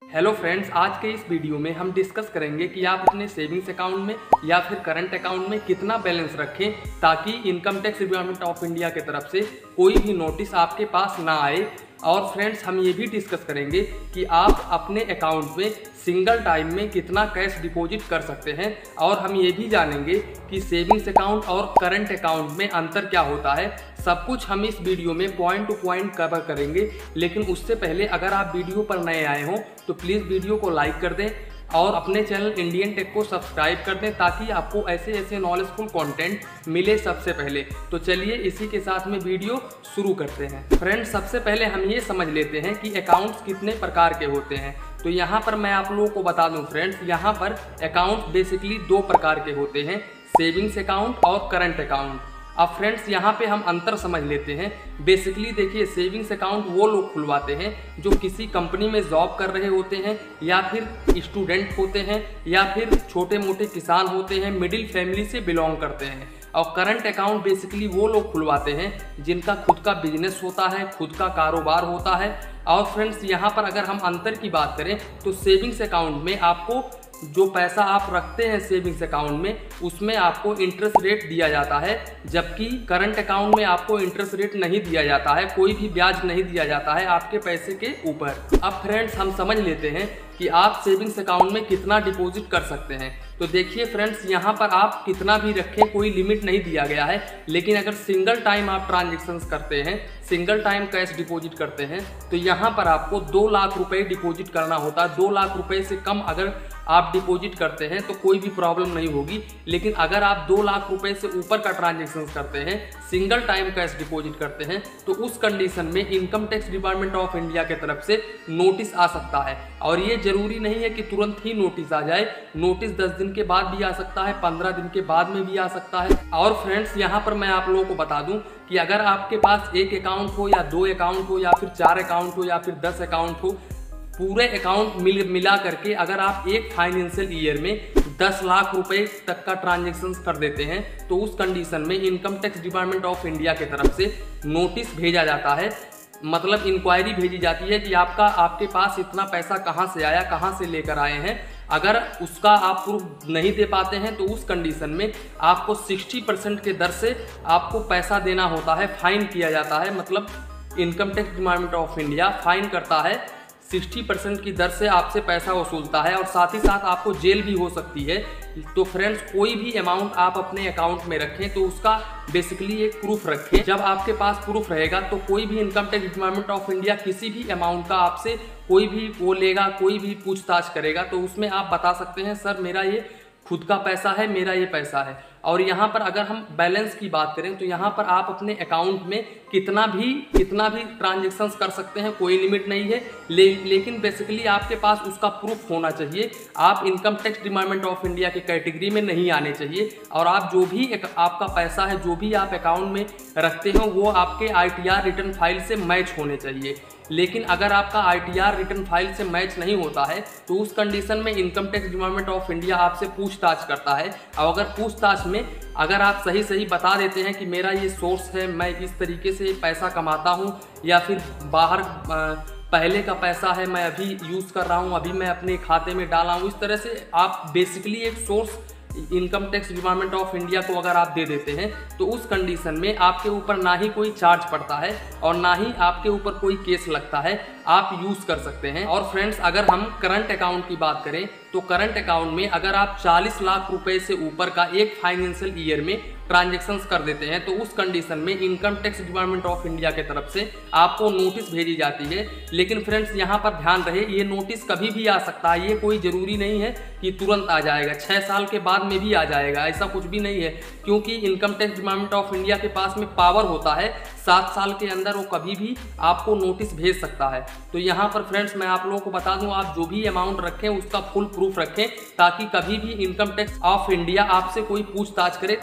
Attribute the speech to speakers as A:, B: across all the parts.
A: Hello friends, आज के इस वीडियो में हम डिस्कस करेंगे कि आप अपने सेविंग्स अकाउंट में या फिर करंट अकाउंट में कितना बैलेंस रखें ताकि income tax department of India की तरफ से कोई भी नोटिस आपके पास ना आए। और फ्रेंड्स, हम ये भी डिस्कस करेंगे कि आप अपने अकाउंट में सिंगल टाइम में कितना कैश डिपॉजिट कर सकते हैं। और हम ये भी जानेंगे कि सेविंग्स अकाउंट और करंट अकाउंट में अंतर क्या होता है। सब कुछ हम इस वीडियो में पॉइंट टू पॉइंट कवर करेंगे। लेकिन उससे पहले अगर आप वीडियो पर नए आए हों तो प्लीज़ वीडियो को लाइक कर दें और अपने चैनल इंडियन टेक को सब्सक्राइब कर दें ताकि आपको ऐसे नॉलेजफुल कंटेंट मिले सबसे पहले। तो चलिए इसी के साथ में वीडियो शुरू करते हैं। फ्रेंड्स, सबसे पहले हम ये समझ लेते हैं कि अकाउंट्स कितने प्रकार के होते हैं। तो यहाँ पर मैं आप लोगों को बता दूं फ्रेंड्स, यहाँ पर अकाउंट बेसिकली दो प्रकार के होते हैं, सेविंग्स अकाउंट और करंट अकाउंट। अब फ्रेंड्स, यहाँ पे हम अंतर समझ लेते हैं। बेसिकली देखिए, सेविंग्स अकाउंट वो लोग खुलवाते हैं जो किसी कंपनी में जॉब कर रहे होते हैं या फिर स्टूडेंट होते हैं या फिर छोटे मोटे किसान होते हैं, मिडिल फैमिली से बिलोंग करते हैं। और करंट अकाउंट बेसिकली वो लोग खुलवाते हैं जिनका खुद का बिजनेस होता है, खुद का कारोबार होता है। और फ्रेंड्स, यहाँ पर अगर हम अंतर की बात करें तो सेविंग्स अकाउंट में आपको जो पैसा आप रखते हैं सेविंग्स अकाउंट में उसमें आपको इंटरेस्ट रेट दिया जाता है, जबकि करंट अकाउंट में आपको इंटरेस्ट रेट नहीं दिया जाता है, कोई भी ब्याज नहीं दिया जाता है आपके पैसे के ऊपर। अब फ्रेंड्स, हम समझ लेते हैं कि आप सेविंग्स अकाउंट में कितना डिपॉजिट कर सकते हैं। तो देखिए फ्रेंड्स, यहाँ पर आप कितना भी रखें, कोई लिमिट नहीं दिया गया है। लेकिन अगर सिंगल टाइम आप ट्रांजेक्शन्स करते हैं, सिंगल टाइम कैश डिपॉजिट करते हैं, तो यहाँ पर आपको 2 लाख रुपए डिपॉजिट करना होता है। 2 लाख रुपए से कम अगर आप डिपॉजिट करते हैं तो कोई भी प्रॉब्लम नहीं होगी। लेकिन अगर आप 2 लाख रुपए से ऊपर का ट्रांजेक्शन करते हैं, सिंगल टाइम कैश डिपॉजिट करते हैं, तो उस कंडीशन में income tax department of India की तरफ से नोटिस आ सकता है। और ये जरूरी नहीं है कि तुरंत ही नोटिस आ जाए, नोटिस 10 दिन के बाद भी आ सकता है, 15 दिन के बाद में भी आ सकता है। और फ्रेंड्स, यहाँ पर मैं आप लोगों को बता दूं कि अगर आपके पास एक अकाउंट हो या 2 अकाउंट हो या फिर 4 अकाउंट हो या फिर 10 अकाउंट हो, पूरे अकाउंट मिला करके अगर आप एक फाइनेंशियल ईयर में 10 लाख रुपए तक का ट्रांजेक्शन कर देते हैं तो उस कंडीशन में income tax department of India की तरफ से नोटिस भेजा जाता है। मतलब इंक्वायरी भेजी जाती है कि आपके पास इतना पैसा कहाँ से आया, कहाँ से लेकर आए हैं। अगर उसका आप प्रूफ नहीं दे पाते हैं तो उस कंडीशन में आपको 60% के दर से आपको पैसा देना होता है, फाइन किया जाता है। मतलब income tax department of India fine करता है, 60% की दर से आपसे पैसा वसूलता है और साथ ही साथ आपको जेल भी हो सकती है। तो फ्रेंड्स, कोई भी अमाउंट आप अपने अकाउंट में रखें तो उसका बेसिकली एक प्रूफ रखें। जब आपके पास प्रूफ रहेगा तो कोई भी income tax department of India किसी भी अमाउंट का आपसे कोई भी वो लेगा, कोई भी पूछताछ करेगा तो उसमें आप बता सकते हैं, सर मेरा ये खुद का पैसा है, मेरा ये पैसा है। और यहाँ पर अगर हम बैलेंस की बात करें तो यहाँ पर आप अपने अकाउंट में कितना भी ट्रांजेक्शन्स कर सकते हैं, कोई लिमिट नहीं है। लेकिन बेसिकली आपके पास उसका प्रूफ होना चाहिए। आप income tax department of India के कैटेगरी में नहीं आने चाहिए और आप जो भी आपका पैसा है, जो भी आप अकाउंट में रखते हो, वो आपके ITR रिटर्न फाइल से मैच होने चाहिए। लेकिन अगर आपका ITR रिटर्न फाइल से मैच नहीं होता है तो उस कंडीशन में income tax department of India आपसे पूछताछ करता है। और अगर पूछताछ में अगर आप सही बता देते हैं कि मेरा ये सोर्स है, मैं इस तरीके से पैसा कमाता हूँ, या फिर बाहर पहले का पैसा है, मैं अभी यूज़ कर रहा हूँ, अभी मैं अपने खाते में डाला हूँ, इस तरह से आप बेसिकली एक source income tax department of India को अगर आप दे देते हैं तो उस कंडीशन में आपके ऊपर ना ही कोई चार्ज पड़ता है और ना ही आपके ऊपर कोई केस लगता है, आप यूज़ कर सकते हैं। और फ्रेंड्स, अगर हम करंट अकाउंट की बात करें तो करंट अकाउंट में अगर आप 40 लाख रुपए से ऊपर का एक फाइनेंशियल ईयर में ट्रांजेक्शन्स कर देते हैं तो उस कंडीशन में income tax department of India की तरफ से आपको नोटिस भेजी जाती है। लेकिन फ्रेंड्स, यहाँ पर ध्यान रहे, ये नोटिस कभी भी आ सकता है, ये कोई ज़रूरी नहीं है कि तुरंत आ जाएगा, 6 साल के बाद में भी आ जाएगा, ऐसा कुछ भी नहीं है। क्योंकि income tax department of India के पास में पावर होता है, 7 साल के अंदर वो कभी भी आपको नोटिस भेज सकता है। तो यहाँ पर फ्रेंड्स, मैं आप लोगों को बता दूं, आप जो भी अमाउंट रखें उसका फुल प्रूफ रखें ताकि कभी भी इनकम टैक्स ऑफ इंडिया आपसे कोई पूछताछ करे तो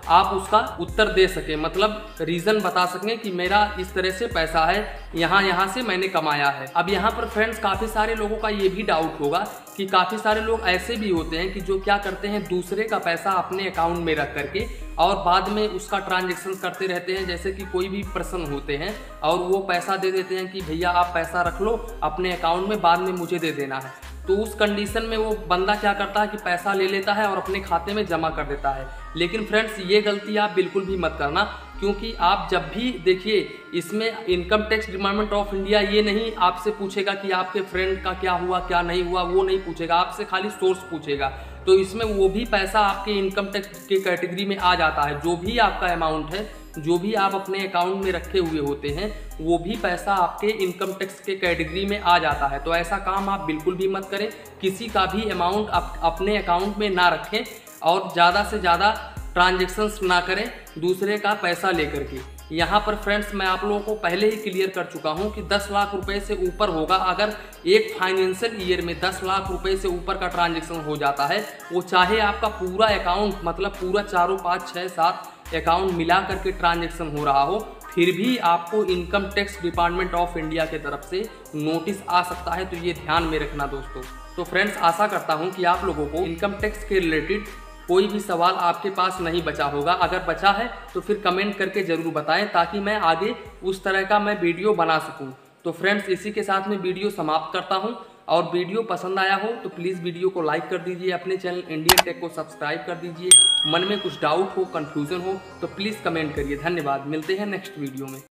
A: आप उसका उत्तर दे सकें, मतलब रीज़न बता सकें कि मेरा इस तरह से पैसा है, यहाँ से मैंने कमाया है। अब यहाँ पर फ्रेंड्स काफ़ी सारे लोगों का ये भी डाउट होगा कि काफ़ी सारे लोग ऐसे भी होते हैं कि जो क्या करते हैं, दूसरे का पैसा अपने अकाउंट में रख करके और बाद में उसका ट्रांजेक्शन करते रहते हैं। जैसे कि कोई भी पर्सन होते हैं और वो पैसा दे देते हैं कि भैया आप पैसा रख लो अपने अकाउंट में, बाद में मुझे दे देना है। तो उस कंडीशन में वो बंदा क्या करता है कि पैसा ले लेता है और अपने खाते में जमा कर देता है। लेकिन फ्रेंड्स ये गलती आप बिल्कुल भी मत करना, क्योंकि आप जब भी देखिए इसमें income tax department of India ये नहीं आपसे पूछेगा कि आपके फ्रेंड का क्या हुआ क्या नहीं हुआ, वो नहीं पूछेगा, आपसे खाली सोर्स पूछेगा। तो इसमें वो भी पैसा आपके इनकम टैक्स के कैटेगरी में आ जाता है। जो भी आपका अमाउंट है, जो भी आप अपने अकाउंट में रखे हुए होते हैं, वो भी पैसा आपके इनकम टैक्स के कैटेगरी में आ जाता है। तो ऐसा काम आप बिल्कुल भी मत करें, किसी का भी अमाउंट अपने अकाउंट में ना रखें और ज़्यादा से ज़्यादा ट्रांजेक्शन्स ना करें दूसरे का पैसा लेकर के। यहाँ पर फ्रेंड्स मैं आप लोगों को पहले ही क्लियर कर चुका हूँ कि 10 लाख रुपए से ऊपर होगा, अगर एक फाइनेंशियल ईयर में 10 लाख रुपए से ऊपर का ट्रांजेक्शन हो जाता है, वो चाहे आपका पूरा अकाउंट मतलब पूरा 4, 5, 6, 7 अकाउंट मिला करके ट्रांजेक्शन हो रहा हो, फिर भी आपको income tax department of India की तरफ से नोटिस आ सकता है। तो ये ध्यान में रखना दोस्तों। तो फ्रेंड्स आशा करता हूँ कि आप लोगों को इनकम टैक्स के रिलेटेड कोई भी सवाल आपके पास नहीं बचा होगा। अगर बचा है तो फिर कमेंट करके ज़रूर बताएं, ताकि मैं आगे उस तरह का मैं वीडियो बना सकूं। तो फ्रेंड्स इसी के साथ मैं वीडियो समाप्त करता हूं, और वीडियो पसंद आया हो तो प्लीज़ वीडियो को लाइक कर दीजिए, अपने चैनल इंडियन टेक को सब्सक्राइब कर दीजिए। मन में कुछ डाउट हो, कन्फ्यूज़न हो तो प्लीज़ कमेंट करिए। धन्यवाद, मिलते हैं नेक्स्ट वीडियो में।